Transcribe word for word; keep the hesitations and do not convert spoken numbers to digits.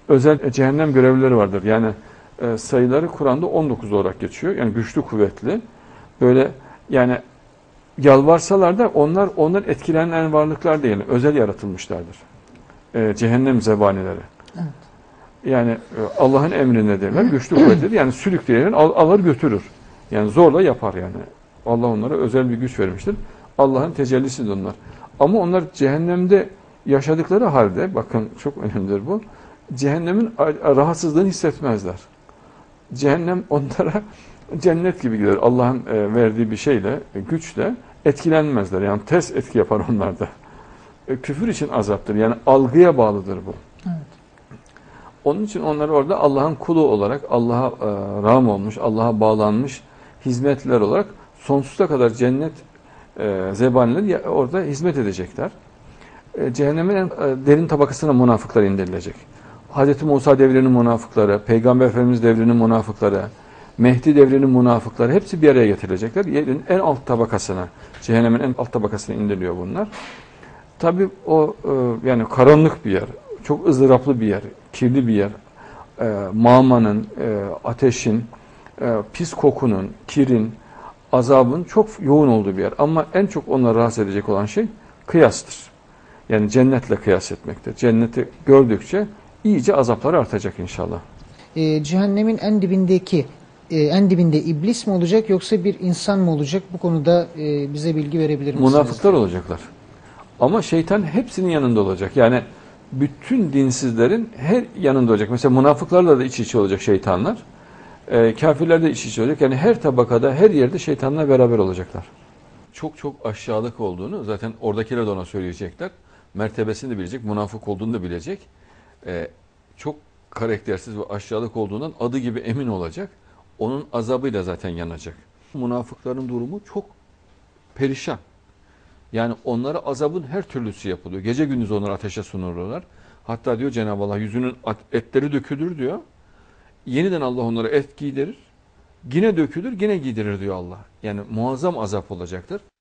özel cehennem görevlileri vardır. Yani e, sayıları Kur'an'da on dokuz olarak geçiyor. Yani güçlü, kuvvetli. Böyle yani yalvarsalar da onlar onlar etkilenen varlıklar değil. Özel yaratılmışlardır. E, cehennem zebanileri. Evet. Yani e, Allah'ın emrindedirler. Güçlü, kuvvetlidir. Yani sürükleyen al, alır götürür. Yani zorla yapar yani. Allah onlara özel bir güç vermiştir. Allah'ın tecellisidir onlar. Ama onlar cehennemde yaşadıkları halde, bakın çok önemlidir bu, cehennemin rahatsızlığını hissetmezler. Cehennem onlara cennet gibi gider. Allah'ın verdiği bir şeyle, güçle etkilenmezler. Yani ters etki yapar onlarda. Küfür için azaptır. Yani algıya bağlıdır bu. Evet. Onun için onlar orada Allah'ın kulu olarak, Allah'a e, rağm olmuş, Allah'a bağlanmış hizmetler olarak sonsuza kadar cennet e, zebanileri orada hizmet edecekler. E, cehennemin en e, derin tabakasına münafıklar indirilecek. Hz. Musa devrinin münafıkları, Peygamber Efendimiz devrinin münafıkları, Mehdi devrinin münafıkları hepsi bir araya getirilecekler. Yerin en alt tabakasına, cehennemin en alt tabakasına indiriliyor bunlar. Tabii o e, yani karanlık bir yer, çok ızdıraplı bir yer, kirli bir yer. E, mağmanın, e, ateşin, e, pis kokunun, kirin, azabın çok yoğun olduğu bir yer. Ama en çok onları rahatsız edecek olan şey kıyastır. Yani cennetle kıyas etmektir. Cenneti gördükçe iyice azapları artacak inşallah. E, cehennemin en dibindeki, e, en dibinde iblis mi olacak yoksa bir insan mı olacak? Bu konuda e, bize bilgi verebilir misiniz? Münafıklar olacaklar. Ama şeytan hepsinin yanında olacak. Yani bütün dinsizlerin her yanında olacak. Mesela münafıklarla da iç içe olacak şeytanlar. E, kafirler de iç içe olacak. Yani her tabakada, her yerde şeytanla beraber olacaklar. Çok çok aşağılık olduğunu zaten oradakiler de ona söyleyecekler. Mertebesini de bilecek, münafık olduğunu da bilecek. E, çok karaktersiz ve aşağılık olduğundan adı gibi emin olacak. Onun azabıyla zaten yanacak. Münafıkların durumu çok perişan. Yani onlara azabın her türlüsü yapılıyor. Gece gündüz onları ateşe sunurlar. Hatta diyor Cenab-ı Allah yüzünün etleri dökülür diyor. Yeniden Allah onlara et giydirir. Yine dökülür, yine giydirir diyor Allah. Yani muazzam azap olacaktır.